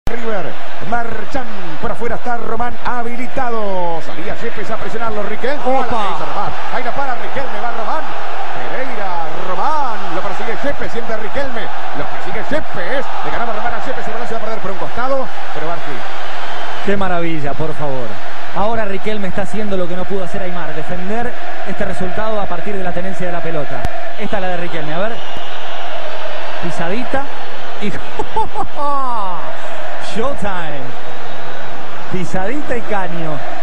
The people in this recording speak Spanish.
River, Marchán, por afuera está Román habilitado. Salía Yepes a presionarlo, Riquelme. Opa. Ahí la para Riquelme, va Román. Pereira, Román, lo persigue Yepes, siempre Riquelme. Lo persigue Yepes, le ganaba Román a Yepes, el balón se va a perder por un costado, pero Barti. Qué maravilla, por favor. Ahora Riquelme está haciendo lo que no pudo hacer Aimar, defender este resultado a partir de la tenencia de la pelota. Esta es la de Riquelme, a ver. Pisadita y Showtime. Pisadita y caño.